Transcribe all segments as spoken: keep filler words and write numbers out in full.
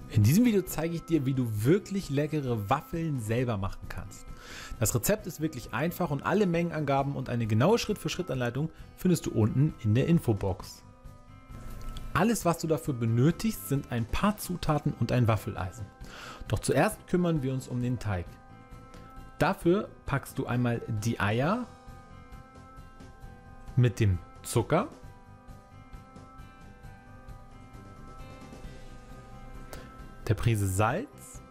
In diesem Video zeige ich dir, wie du wirklich leckere Waffeln selber machen kannst. Das Rezept ist wirklich einfach und alle Mengenangaben und eine genaue Schritt-für-Schritt-Anleitung findest du unten in der Infobox. Alles, was du dafür benötigst, sind ein paar Zutaten und ein Waffeleisen. Doch zuerst kümmern wir uns um den Teig. Dafür packst du einmal die Eier mit dem Zucker, der Prise Salz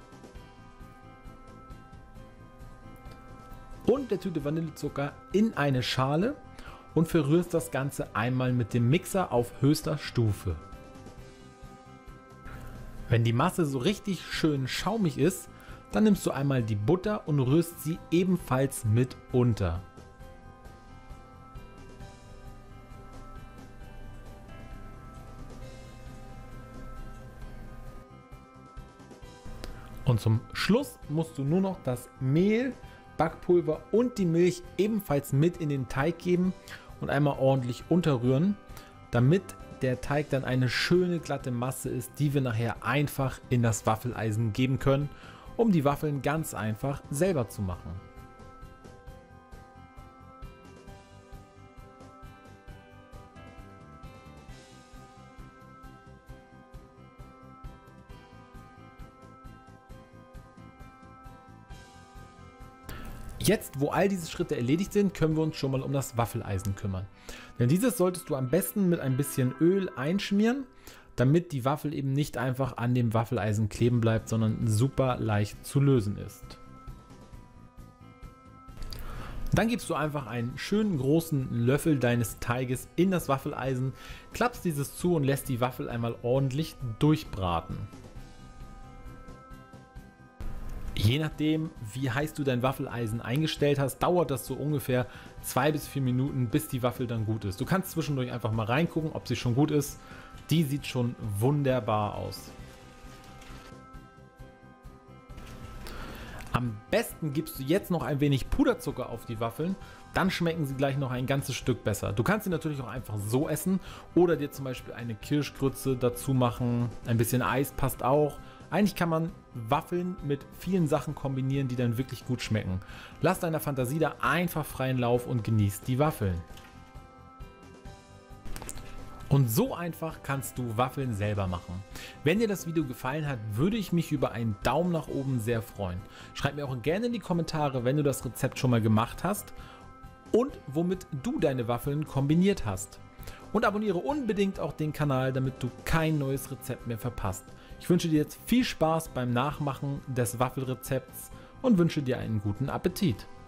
und der Tüte Vanillezucker in eine Schale und verrührst das Ganze einmal mit dem Mixer auf höchster Stufe. Wenn die Masse so richtig schön schaumig ist, dann nimmst du einmal die Butter und rührst sie ebenfalls mit unter. Und zum Schluss musst du nur noch das Mehl, Backpulver und die Milch ebenfalls mit in den Teig geben und einmal ordentlich unterrühren, damit der Teig dann eine schöne glatte Masse ist, die wir nachher einfach in das Waffeleisen geben können, um die Waffeln ganz einfach selber zu machen. Jetzt, wo all diese Schritte erledigt sind, können wir uns schon mal um das Waffeleisen kümmern. Denn dieses solltest du am besten mit ein bisschen Öl einschmieren, damit die Waffel eben nicht einfach an dem Waffeleisen kleben bleibt, sondern super leicht zu lösen ist. Dann gibst du einfach einen schönen großen Löffel deines Teiges in das Waffeleisen, klappst dieses zu und lässt die Waffel einmal ordentlich durchbraten. Je nachdem, wie heiß du dein Waffeleisen eingestellt hast, dauert das so ungefähr zwei bis vier Minuten, bis die Waffel dann gut ist. Du kannst zwischendurch einfach mal reingucken, ob sie schon gut ist. Die sieht schon wunderbar aus. Am besten gibst du jetzt noch ein wenig Puderzucker auf die Waffeln, dann schmecken sie gleich noch ein ganzes Stück besser. Du kannst sie natürlich auch einfach so essen oder dir zum Beispiel eine Kirschgrütze dazu machen. Ein bisschen Eis passt auch. Eigentlich kann man Waffeln mit vielen Sachen kombinieren, die dann wirklich gut schmecken. Lass deiner Fantasie da einfach freien Lauf und genieß die Waffeln. Und so einfach kannst du Waffeln selber machen. Wenn dir das Video gefallen hat, würde ich mich über einen Daumen nach oben sehr freuen. Schreib mir auch gerne in die Kommentare, wenn du das Rezept schon mal gemacht hast und womit du deine Waffeln kombiniert hast. Und abonniere unbedingt auch den Kanal, damit du kein neues Rezept mehr verpasst. Ich wünsche dir jetzt viel Spaß beim Nachmachen des Waffelrezepts und wünsche dir einen guten Appetit.